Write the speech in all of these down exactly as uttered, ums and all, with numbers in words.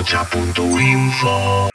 ahotsa punto info.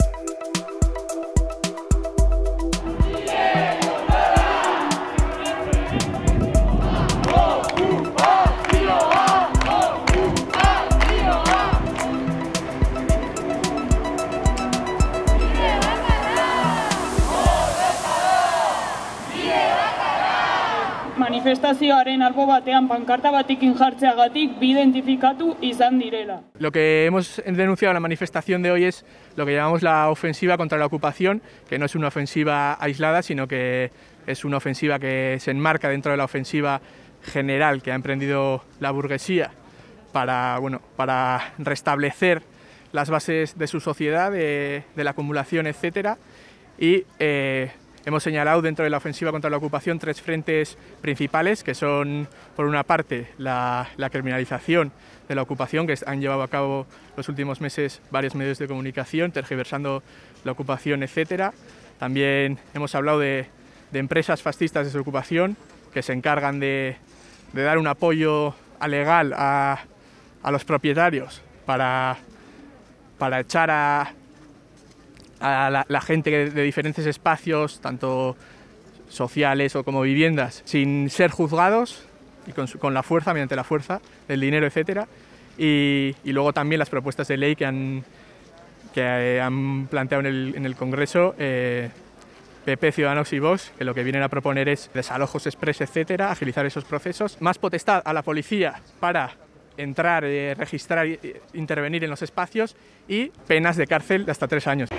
Manifestazioaren albo batean pankarta batekin jartzeagatik bi identifikatu izan direla. Lo que hemos denunciado en la manifestación de hoy es lo que llamamos la ofensiva contra la ocupación, que no es una ofensiva aislada, sino que es una ofensiva que se enmarca dentro de la ofensiva general que ha emprendido la burguesía para, bueno, para restablecer las bases de su sociedad, de, de la acumulación, etcétera. Y eh, hemos señalado dentro de la ofensiva contra la ocupación tres frentes principales, que son, por una parte, la, la criminalización de la ocupación, que han llevado a cabo los últimos meses varios medios de comunicación, tergiversando la ocupación, etcétera. También hemos hablado de, de empresas fascistas de desocupación, que se encargan de, de dar un apoyo legal a, a los propietarios para, para echar a a la, la gente de diferentes espacios, tanto sociales o como viviendas, sin ser juzgados y con, con la fuerza, mediante la fuerza del dinero, etcétera. Y, y luego también las propuestas de ley que han, que han planteado en el, en el Congreso eh, P P, Ciudadanos y Vox, que lo que vienen a proponer es desalojos express, etcétera, agilizar esos procesos, más potestad a la policía para entrar, eh, registrar e intervenir en los espacios, y penas de cárcel de hasta tres años.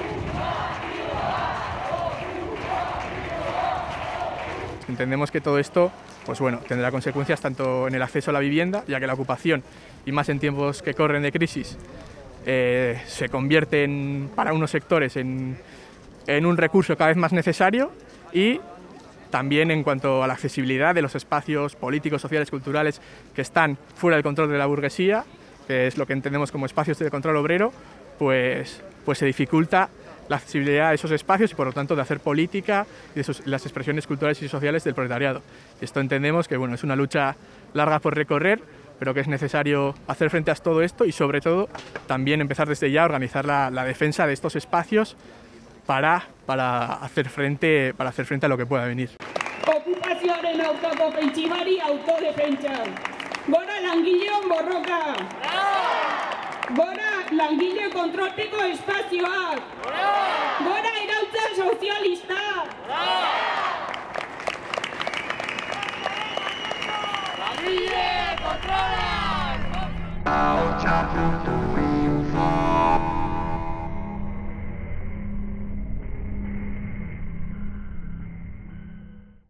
Entendemos que todo esto, pues bueno, tendrá consecuencias tanto en el acceso a la vivienda, ya que la ocupación, y más en tiempos que corren de crisis, eh, se convierte en, para unos sectores en, en un recurso cada vez más necesario, y también en cuanto a la accesibilidad de los espacios políticos, sociales, culturales que están fuera del control de la burguesía, que es lo que entendemos como espacios de control obrero, pues, pues se dificulta la accesibilidad a esos espacios y, por lo tanto, de hacer política y de esos, las expresiones culturales y sociales del proletariado. Y esto entendemos que, bueno, es una lucha larga por recorrer, pero que es necesario hacer frente a todo esto y, sobre todo, también empezar desde ya a organizar la, la defensa de estos espacios para, para, hacer frente, para hacer frente a lo que pueda venir. Okupazioaren aurkako pentsibari autodefentsa. Gora langileon borroka! Gora langile kontrolpeko espazioak! Gora iraultza sozialista! Langile kontrolak!